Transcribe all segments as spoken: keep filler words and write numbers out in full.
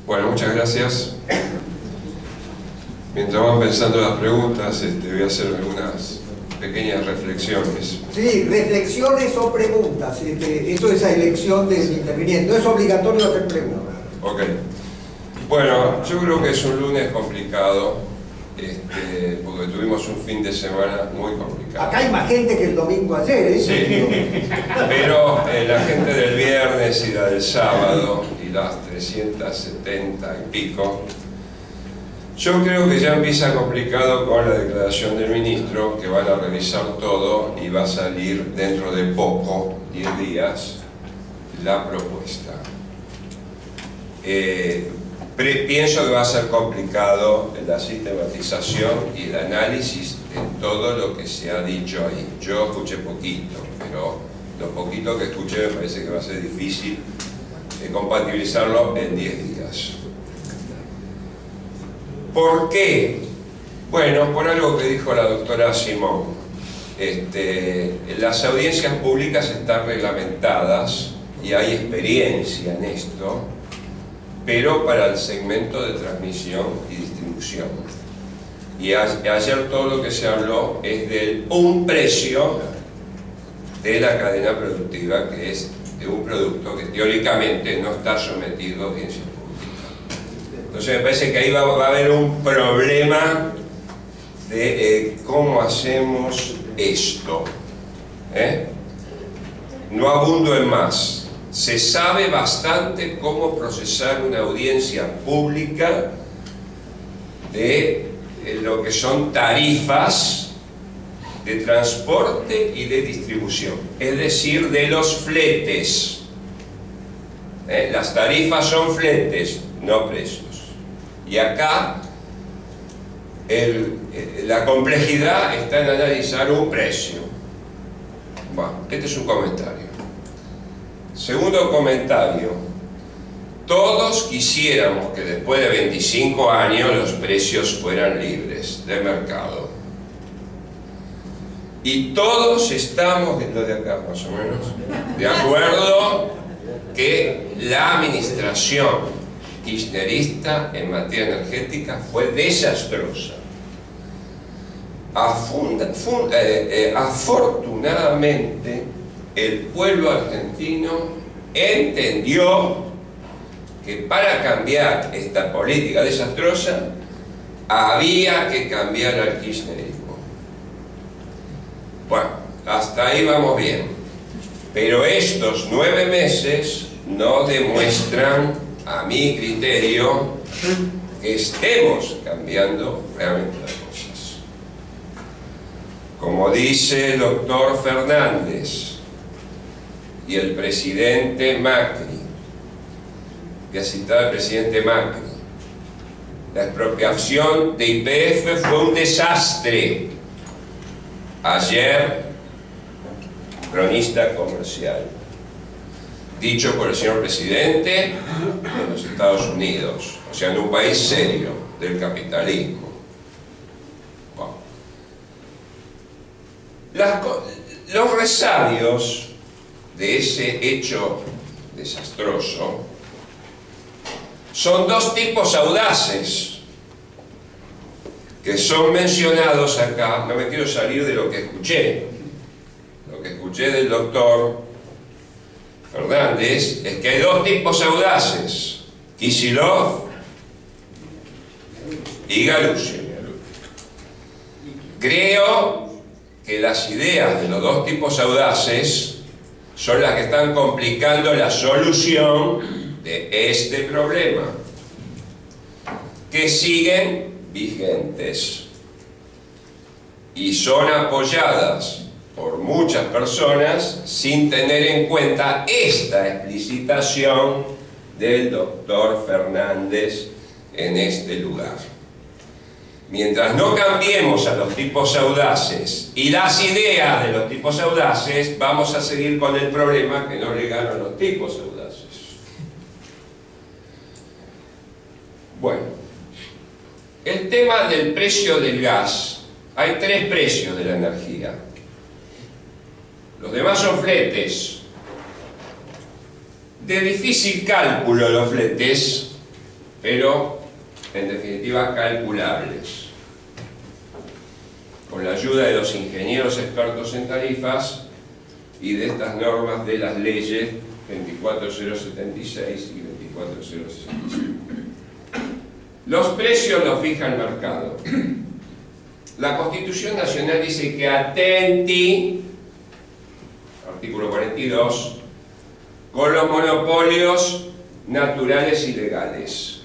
Bueno, muchas gracias. Mientras van pensando las preguntas, este, voy a hacer algunas pequeñas reflexiones. Sí, reflexiones o preguntas. Este, eso es a elección del interviniente. No es obligatorio hacer preguntas. Ok. Bueno, yo creo que es un lunes complicado, este, porque tuvimos un fin de semana muy complicado. Acá hay más gente que el domingo ayer, ¿eh? Sí, pero eh, la gente del viernes y la del sábado y las trescientas setenta y pico, yo creo que ya empieza complicado con la declaración del ministro, que van a revisar todo y va a salir dentro de poco, diez días, la propuesta. Eh, pienso que va a ser complicado la sistematización y el análisis de todo lo que se ha dicho ahí. Yo escuché poquito, pero lo poquito que escuché me parece que va a ser difícil eh, compatibilizarlo en diez días. ¿Por qué? Bueno, por algo que dijo la doctora Simón. Este, las audiencias públicas están reglamentadas y hay experiencia en esto, pero para el segmento de transmisión y distribución. Y a, ayer todo lo que se habló es del un precio de la cadena productiva, que es de un producto que teóricamente no está sometido a audiencia pública. Entonces me parece que ahí va, va a haber un problema de eh, cómo hacemos esto. ¿Eh? No abundo en más. Se sabe bastante cómo procesar una audiencia pública de lo que son tarifas de transporte y de distribución, es decir, de los fletes. ¿Eh? Las tarifas son fletes, no precios. Y acá el, la complejidad está en analizar un precio. Bueno, este es un comentario. Segundo comentario, todos quisiéramos que después de veinticinco años los precios fueran libres de mercado. Y todos estamos, lo de acá más o menos, de acuerdo que la administración kirchnerista en materia energética fue desastrosa. Afunda, funda, eh, eh, afortunadamente, el pueblo argentino entendió que para cambiar esta política desastrosa había que cambiar al kirchnerismo. Bueno, hasta ahí vamos bien. Pero estos nueve meses no demuestran, a mi criterio, que estemos cambiando realmente las cosas. Como dice el doctor Fernández y el presidente Macri, voy a citar al presidente Macri, la expropiación de Y P F fue un desastre. Ayer, cronista comercial, dicho por el señor presidente de los Estados Unidos, o sea, en un país serio del capitalismo. Bueno. Las, los resabios de ese hecho desastroso son dos tipos audaces que son mencionados acá. No me quiero salir de lo que escuché. Lo que escuché del doctor Fernández es que hay dos tipos audaces: Kicillof y Gallucci. Creo que las ideas de los dos tipos audaces son las que están complicando la solución de este problema, que siguen vigentes y son apoyadas por muchas personas sin tener en cuenta esta explicitación del doctor Fernández en este lugar. Mientras no cambiemos a los tipos audaces y las ideas de los tipos audaces, vamos a seguir con el problema que no le ganan los tipos audaces. Bueno, el tema del precio del gas. Hay tres precios de la energía. Los demás son fletes. De difícil cálculo los fletes, pero en definitiva calculables. Con la ayuda de los ingenieros expertos en tarifas y de estas normas de las leyes veinticuatro mil setenta y seis y veinticuatro mil sesenta y cinco. Los precios los fija el mercado. La Constitución Nacional dice que atenti, artículo cuarenta y dos, con los monopolios naturales y legales.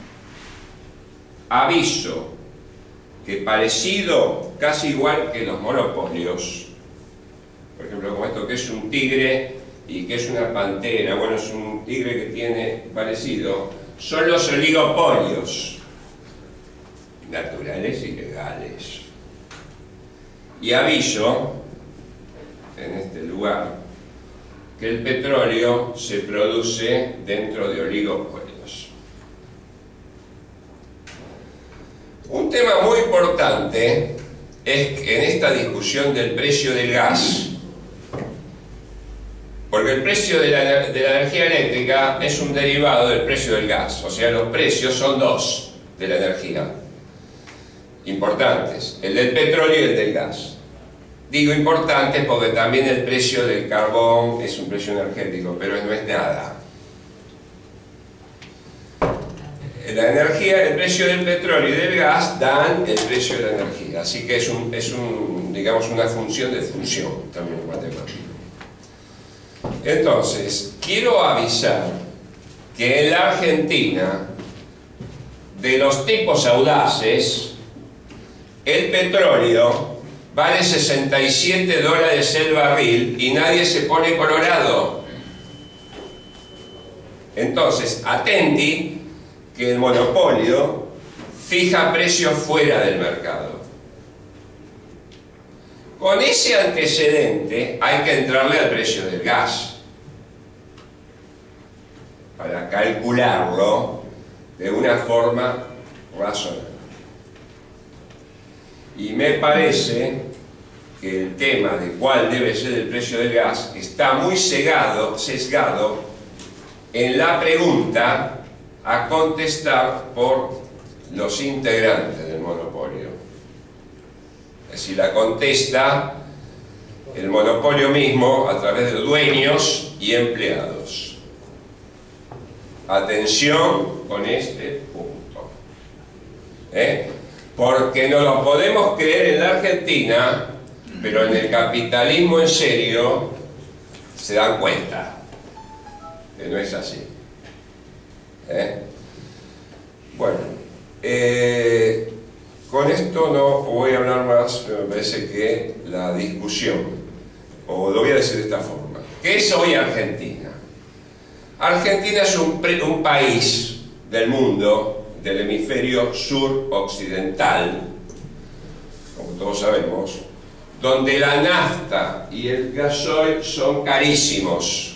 Aviso que parecido, casi igual que los monopolios, por ejemplo, como esto que es un tigre y que es una pantera, bueno, es un tigre que tiene parecido, son los oligopolios naturales y legales. Y aviso, en este lugar, que el petróleo se produce dentro de oligopolios. Un tema muy importante es que en esta discusión del precio del gas, porque el precio de la, de la energía eléctrica es un derivado del precio del gas, o sea, los precios son dos de la energía importantes, el del petróleo y el del gas. Digo importantes porque también el precio del carbón es un precio energético, pero no es nada. La energía, el precio del petróleo y del gas dan el precio de la energía, así que es, un, es un, digamos, una función de función también matemático. Entonces, quiero avisar que en la Argentina, de los tipos audaces, el petróleo vale sesenta y siete dólares el barril y nadie se pone colorado. Entonces, atenti que el monopolio fija precios fuera del mercado. Con ese antecedente hay que entrarle al precio del gas para calcularlo de una forma razonable. Y me parece que el tema de cuál debe ser el precio del gas está muy sesgado, sesgado en la pregunta a contestar por los integrantes del monopolio. Es decir, la contesta el monopolio mismo a través de dueños y empleados. Atención con este punto. ¿Eh? Porque no lo podemos creer en la Argentina, pero en el capitalismo en serio se dan cuenta que no es así. ¿Eh? Bueno, eh, con esto no voy a hablar más, pero me parece que la discusión, o lo voy a decir de esta forma, ¿qué es hoy Argentina? Argentina es un, un país del mundo, del hemisferio sur occidental, como todos sabemos, donde la nafta y el gasoil son carísimos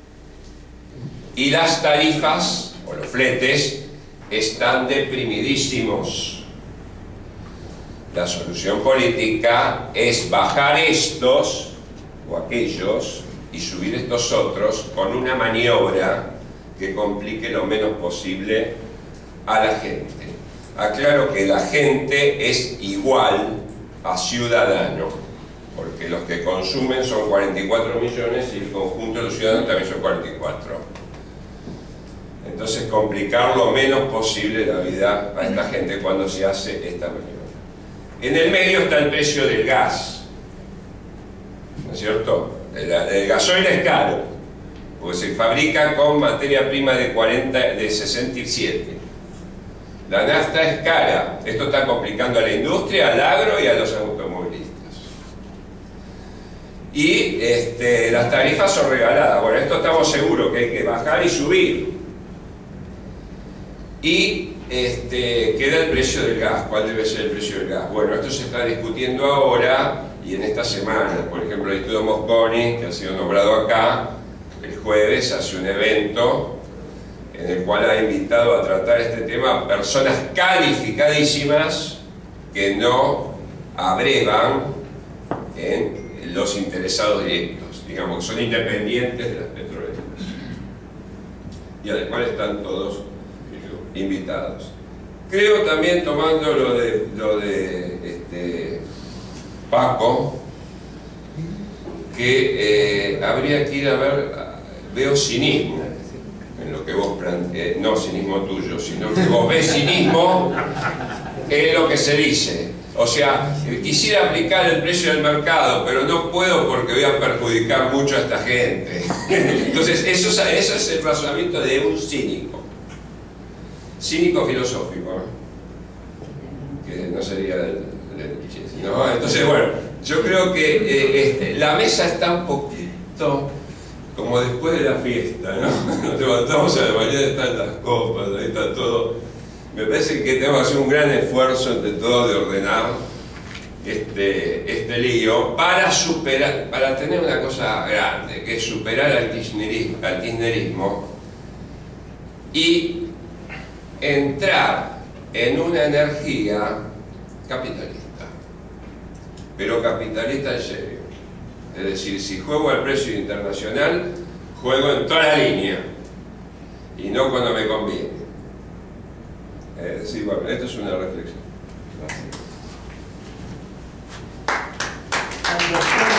y las tarifas o los fletes están deprimidísimos. La solución política es bajar estos o aquellos y subir estos otros con una maniobra que complique lo menos posible a la gente. Aclaro que la gente es igual a ciudadano, porque los que consumen son cuarenta y cuatro millones y el conjunto de los ciudadanos también son cuarenta y cuatro. Entonces, complicar lo menos posible la vida a esta gente cuando se hace esta maniobra. En el medio está el precio del gas, ¿no es cierto? El, el gasoil es caro, porque se fabrica con materia prima de, cuarenta, de sesenta y siete. La nafta es cara. Esto está complicando a la industria, al agro y a los automovilistas. Y este, las tarifas son regaladas. Bueno, esto estamos seguros que hay que bajar y subir. Y este, queda el precio del gas. ¿Cuál debe ser el precio del gas? Bueno, esto se está discutiendo ahora y en esta semana. Por ejemplo, el Instituto Mosconi, que ha sido nombrado acá, el jueves hace un evento en el cual ha invitado a tratar este tema a personas calificadísimas que no abrevan en los interesados directos, digamos, que son independientes de las petroleras. Y además están todos invitados. Creo también, tomando lo de, lo de este, Paco, que eh, habría que ir a ver, veo cinismo en lo que vos planteás, no cinismo tuyo, sino que vos ves cinismo en lo que se dice. O sea, quisiera aplicar el precio del mercado, pero no puedo porque voy a perjudicar mucho a esta gente. Entonces, eso, eso es el razonamiento de un cínico. Cínico filosófico, ¿eh? Que no sería del, del ¿no? Entonces, bueno, yo creo que eh, este, la mesa está un poquito como después de la fiesta, ¿no? Nos levantamos a la mañana, están las copas, ahí está todo. Me parece que tenemos que hacer un gran esfuerzo entre todos de ordenar este, este lío para superar, para tener una cosa grande, que es superar al kirchnerismo, al kirchnerismo y entrar en una energía capitalista, pero capitalista en serio. Es decir, si juego al precio internacional, juego en toda la línea y no cuando me conviene. Es decir, bueno, esto es una reflexión. Gracias.